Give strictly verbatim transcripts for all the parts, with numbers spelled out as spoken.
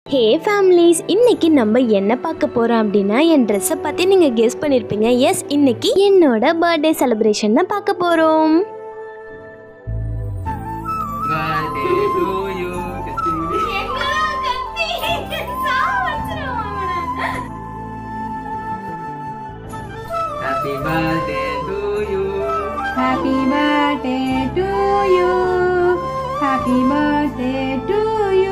ஹே families, இன்னைக்கு நம்ம என்ன பார்க்க போறோம் அப்படின்னா என் ட்ரெஸ்ஸை பற்றி நீங்கள் கெஸ் பண்ணியிருப்பீங்க. எஸ், இன்னைக்கு என்னோட பர்த்டே செலிப்ரேஷன் தான் பார்க்க போகிறோம். Happy birthday to you. Happy birthday to you. Happy birthday to you.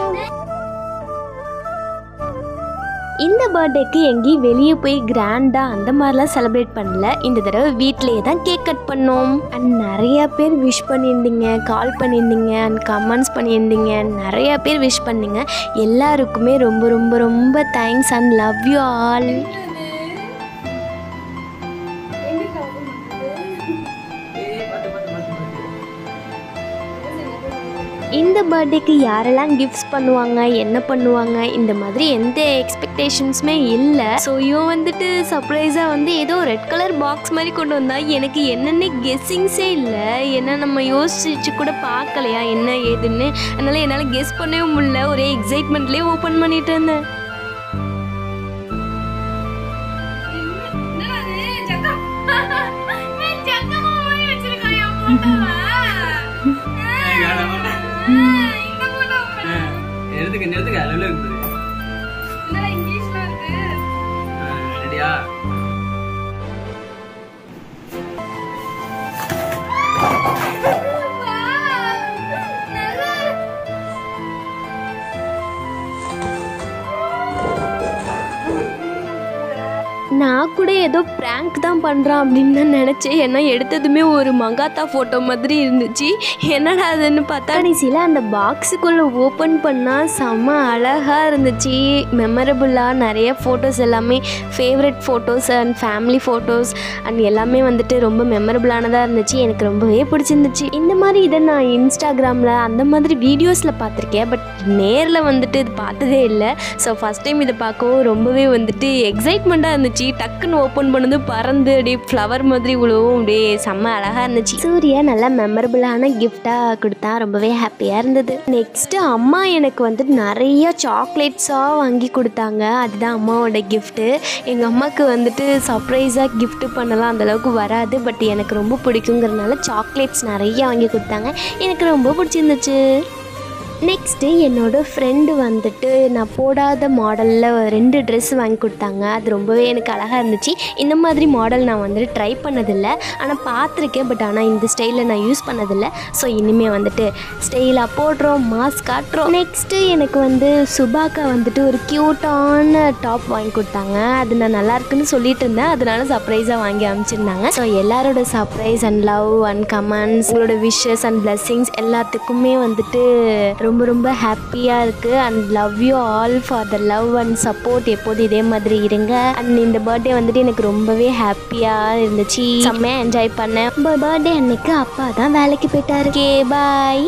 இந்த பர்த்டேக்கு எங்கேயும் வெளியே போய் கிராண்டாக அந்த மாதிரிலாம் செலிப்ரேட் பண்ணல. இந்த தடவை வீட்டிலேயே தான் கேக் கட் பண்ணோம். அண்ட் நிறையா பேர் விஷ் பண்ணியிருந்தீங்க, கால் பண்ணியிருந்தீங்க, அண்ட் கமெண்ட்ஸ் பண்ணியிருந்தீங்க. நிறையா பேர் விஷ் பண்ணீங்க. எல்லாருக்குமே ரொம்ப ரொம்ப ரொம்ப thanks and love you all. இந்த பர்த்டேக்கு யாரெல்லாம் கிஃப்ட்ஸ் பண்ணுவாங்க, என்ன பண்ணுவாங்க, இந்த மாதிரி எந்த எக்ஸ்பெக்டேஷன்ஸுமே இல்லை. ஸோ இவன் வந்துட்டு சர்ப்ரைஸாக வந்து ஏதோ ரெட் கலர் பாக்ஸ் மாதிரி கொண்டு வந்தா. எனக்கு என்னென்ன கெஸ்ஸிங்ஸே இல்லை. ஏன்னா நம்ம யோசிச்சு கூட பார்க்கலையா என்ன ஏதுன்னு. அதனால் என்னால் கெஸ் பண்ணவே முடியல. ஒரே எக்ஸைட்மெண்ட்லேயே ஓப்பன் பண்ணிட்டு இருந்தேன். எடுத்துக்க எடுத்துக்க அளவுல இருக்குது. என்னடா இங்கிலீஷ்ல இருக்கு? ரெடியா? நான் கூட ஏதோ ப்ராங்க் தான் பண்ணுறான் அப்படின்னு தான் நினச்சேன். ஏன்னா எடுத்ததுமே ஒரு மங்காத்தா ஃபோட்டோ மாதிரி இருந்துச்சு. என்னடா அதுன்னு பார்த்தா கடைசியில் அந்த பாக்ஸுக்குள்ளே ஓப்பன் பண்ணால் செம்ம அழகாக இருந்துச்சு. மெமரபுளாக நிறைய ஃபோட்டோஸ், எல்லாமே favourite photos and family photos and எல்லாமே வந்துட்டு ரொம்ப மெமரபுளானதாக இருந்துச்சு. எனக்கு ரொம்பவே பிடிச்சிருந்துச்சு. இந்த மாதிரி இதை நான் இன்ஸ்டாகிராமில் அந்த மாதிரி வீடியோஸில் பார்த்துருக்கேன். பட் நேரில் வந்துட்டு இது பார்த்ததே இல்லை. ஸோ ஃபஸ்ட் டைம் இதை பார்க்கவும் ரொம்பவே வந்துட்டு எக்ஸைட்மெண்ட்டாக இருந்துச்சு. டக்குன்னு ஓப்பன் பண்ணது பறந்து அப்படியே ஃப்ளவர் மாதிரி உழுவும். அப்படியே செம்ம அழகாக இருந்துச்சு. சூர்யா நல்லா மெமரபுளான கிஃப்டாக கொடுத்தா ரொம்பவே ஹாப்பியாக இருந்தது. நெக்ஸ்ட்டு அம்மா எனக்கு வந்துட்டு நிறைய சாக்லேட்ஸாக வாங்கி கொடுத்தாங்க. அதுதான் அம்மாவோட கிஃப்ட்டு. எங்கள் அம்மாவுக்கு வந்துட்டு சர்ப்ரைஸாக கிஃப்ட்டு பண்ணலாம் அந்தளவுக்கு வராது. பட் எனக்கு ரொம்ப பிடிக்குங்கிறதுனால சாக்லேட்ஸ் நிறைய வாங்கி கொடுத்தாங்க. எனக்கு ரொம்ப பிடிச்சிருந்துச்சு. நெக்ஸ்ட்டு என்னோடய ஃப்ரெண்டு வந்துட்டு நான் போடாத மாடலில் ரெண்டு ட்ரெஸ் வாங்கி கொடுத்தாங்க. அது ரொம்பவே எனக்கு அழகாக இருந்துச்சு. இந்த மாதிரி மாடல் நான் வந்துட்டு ட்ரை பண்ணதில்லை, ஆனால் பார்த்துருக்கேன். பட் ஆனால் இந்த ஸ்டைலில் நான் யூஸ் பண்ணதில்லை. ஸோ இனிமேல் வந்துட்டு ஸ்டைலாக போடுறோம், மாஸ்க் காட்டுறோம். நெக்ஸ்ட்டு எனக்கு வந்து சுபாக்கா வந்துட்டு ஒரு க்யூட்டான டாப் வாங்கி கொடுத்தாங்க. அது நான் நல்லா இருக்குன்னு சொல்லிட்டு இருந்தேன். அதனால சர்ப்ரைஸாக வாங்கி அனுப்பிச்சிருந்தாங்க. ஸோ எல்லாரோட surprise and love and comments, உங்களோட விஷஸ் அண்ட் பிளெஸ்ஸிங்ஸ் எல்லாத்துக்குமே வந்துட்டு ரொம்ப ரொம்ப ஹாப்பியாக இருக்குது. And love you all for the love and support. எப்போது இதே மாதிரி இருங்க. அண்ட் இந்த பர்த்டே வந்துட்டு எனக்கு ரொம்பவே ஹாப்பியாக இருந்துச்சு. செம்மையாக என்ஜாய் பண்ணேன். பர்த்டே அன்னைக்கு அப்பா தான் வேலைக்கு போயிட்டாரு. ஓகே, பாய்.